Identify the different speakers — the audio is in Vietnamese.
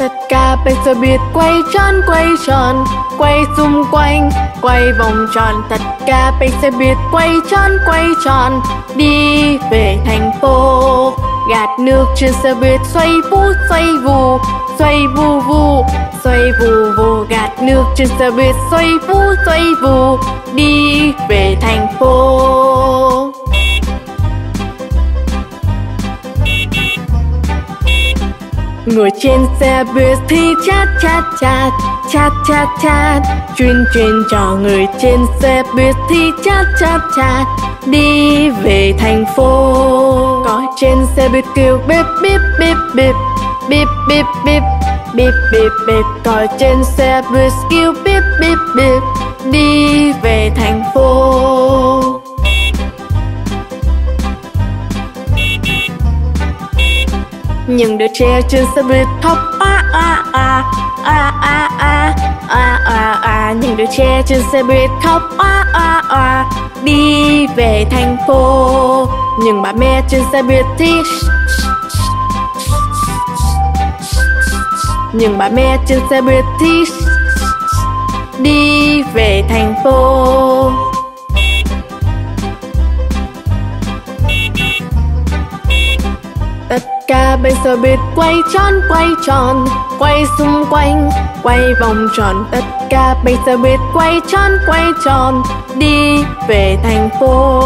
Speaker 1: Tất cả bánh xe buýt quay tròn, quay xung quanh, quay vòng tròn. Tất cả bánh xe buýt quay tròn, đi về thành phố. Gạt nước trên xe buýt xoay vù, xoay vù, xoay vù vù, xoay vù vù. Gạt nước trên xe buýt xoay vù, đi về thành phố. Ngồi trên xe buýt thì chat chat chat, chat chat chat. Chuyên trò người trên xe buýt thì chat chat chat, đi về thành phố. Có trên xe buýt kêu bíp bíp bíp bíp, bíp bíp bíp, bíp bíp bíp. Có trên xe buýt kêu bíp bíp bíp, đi về thành phố. Những đứa trẻ trên xe buýt khóc a a a a a a a a a. Những đứa trẻ trên xe buýt khóc a a a, đi về thành phố. Nhưng bà mẹ trên xe buýt thì nhưng bà mẹ trên xe buýt thì đi về thành phố. Tất cả bánh xe buýt quay tròn, quay xung quanh, quay vòng tròn. Tất cả bánh xe buýt quay tròn, đi về thành phố.